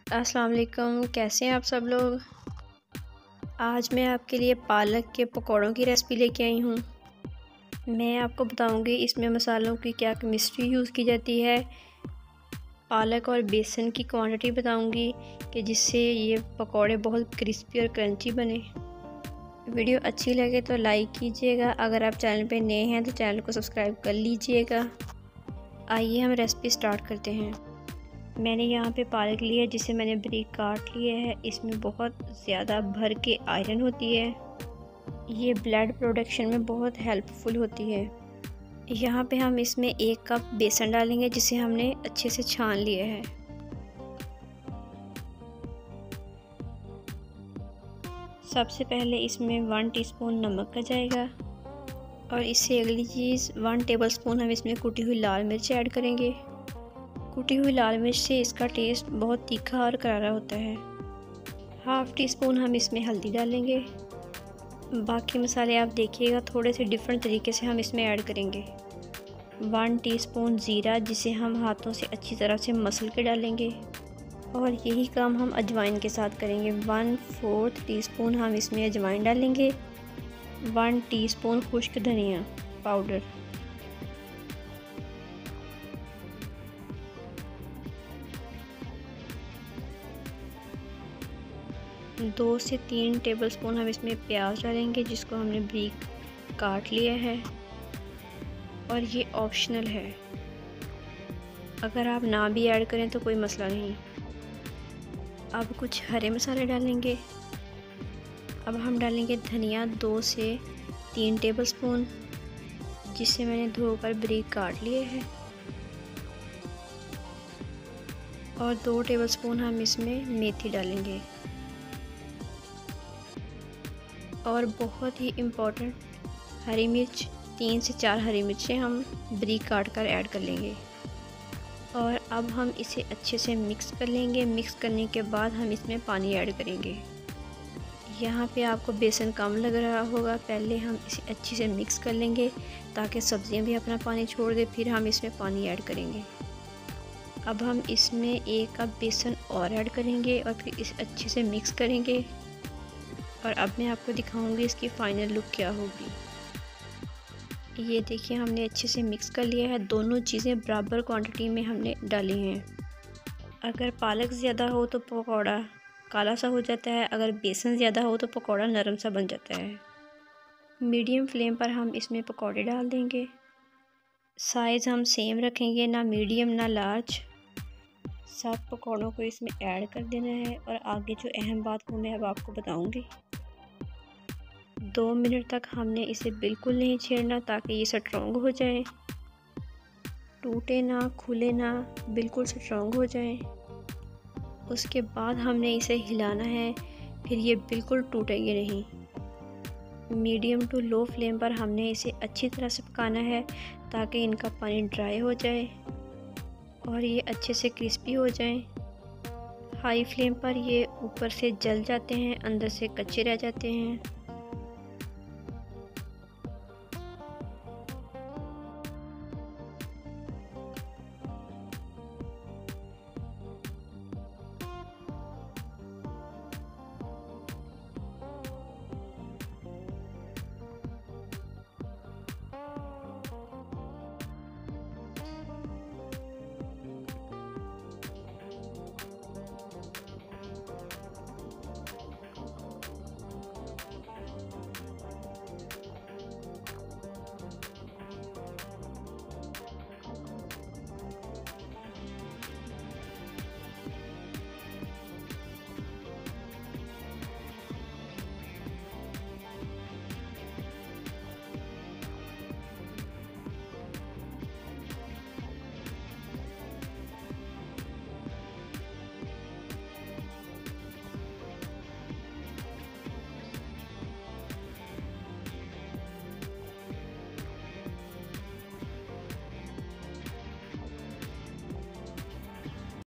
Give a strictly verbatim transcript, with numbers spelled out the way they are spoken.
अस्सलाम वालेकुम, कैसे हैं आप सब लोग। आज मैं आपके लिए पालक के पकौड़ों की रेसिपी लेके आई हूँ। मैं आपको बताऊँगी इसमें मसालों की क्या केमिस्ट्री यूज़ की जाती है। पालक और बेसन की क्वांटिटी बताऊँगी कि जिससे ये पकौड़े बहुत क्रिस्पी और क्रंची बने। वीडियो अच्छी लगे तो लाइक कीजिएगा। अगर आप चैनल पे नए हैं तो चैनल को सब्सक्राइब कर लीजिएगा। आइए हम रेसिपी स्टार्ट करते हैं। मैंने यहाँ पे पालक लिया है जिसे मैंने बारीक काट लिया है। इसमें बहुत ज़्यादा भर के आयरन होती है। ये ब्लड प्रोडक्शन में बहुत हेल्पफुल होती है। यहाँ पे हम इसमें एक कप बेसन डालेंगे जिसे हमने अच्छे से छान लिया है। सबसे पहले इसमें वन टीस्पून नमक का जाएगा और इससे अगली चीज़ वन टेबलस्पून हम इसमें कुटी हुई लाल मिर्च ऐड करेंगे। कुटी हुई लाल मिर्च से इसका टेस्ट बहुत तीखा और करारा होता है। हाफ़ टी स्पून हम इसमें हल्दी डालेंगे। बाकी मसाले आप देखिएगा थोड़े से डिफरेंट तरीके से हम इसमें ऐड करेंगे। वन टीस्पून ज़ीरा जिसे हम हाथों से अच्छी तरह से मसल के डालेंगे और यही काम हम अजवाइन के साथ करेंगे। वन फोर्थ टीस्पून हम इसमें अजवाइन डालेंगे। वन टीस्पून खुश्क धनिया पाउडर, दो से तीन टेबलस्पून हम इसमें प्याज डालेंगे जिसको हमने बारीक काट लिया है और ये ऑप्शनल है। अगर आप ना भी ऐड करें तो कोई मसला नहीं। अब कुछ हरे मसाले डालेंगे। अब हम डालेंगे धनिया दो से तीन टेबलस्पून जिसे मैंने धोकर बारीक काट लिए है और दो टेबलस्पून हम इसमें मेथी डालेंगे। और बहुत ही इम्पोर्टेंट हरी मिर्च, तीन से चार हरी मिर्चें हम बारीक काट कर ऐड कर लेंगे। और अब हम इसे अच्छे से मिक्स कर लेंगे। मिक्स करने के बाद हम इसमें पानी ऐड करेंगे। यहाँ पे आपको बेसन कम लग रहा होगा, पहले हम इसे अच्छे से मिक्स कर लेंगे ताकि सब्ज़ियाँ भी अपना पानी छोड़ दे, फिर हम इसमें पानी ऐड करेंगे। अब हम इसमें एक कप बेसन और ऐड करेंगे और फिर इसे अच्छे से मिक्स करेंगे। और अब मैं आपको दिखाऊंगी इसकी फ़ाइनल लुक क्या होगी। ये देखिए हमने अच्छे से मिक्स कर लिया है। दोनों चीज़ें बराबर क्वांटिटी में हमने डाली हैं। अगर पालक ज़्यादा हो तो पकौड़ा काला सा हो जाता है, अगर बेसन ज़्यादा हो तो पकौड़ा नरम सा बन जाता है। मीडियम फ्लेम पर हम इसमें पकौड़े डाल देंगे। साइज़ हम सेम रखेंगे, ना मीडियम ना लार्ज। सब पकौड़ों को इसमें ऐड कर देना है और आगे जो अहम बात वो मैं अब आपको बताऊंगी। दो मिनट तक हमने इसे बिल्कुल नहीं छेड़ना ताकि ये स्ट्रॉन्ग हो जाए, टूटे ना, खुले ना, बिल्कुल स्ट्रॉन्ग हो जाए। उसके बाद हमने इसे हिलाना है, फिर ये बिल्कुल टूटेंगे नहीं। मीडियम टू लो फ्लेम पर हमने इसे अच्छी तरह से पकाना है ताकि इनका पानी ड्राई हो जाए और ये अच्छे से क्रिस्पी हो जाएं। हाई फ्लेम पर ये ऊपर से जल जाते हैं, अंदर से कच्चे रह जाते हैं।